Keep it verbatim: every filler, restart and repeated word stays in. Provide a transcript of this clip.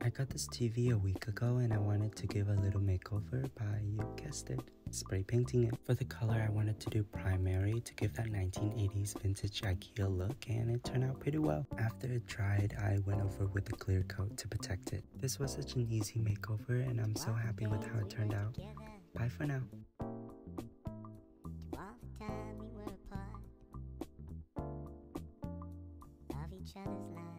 I got this T V a week ago and I wanted to give a little makeover by, you guessed it, spray painting it. For the color, I wanted to do primary to give that nineteen eighties vintage IKEA look, and it turned out pretty well. After it dried, I went over with a clear coat to protect it. This was such an easy makeover and I'm so happy with how it turned out. Bye for now. Of each other's lives.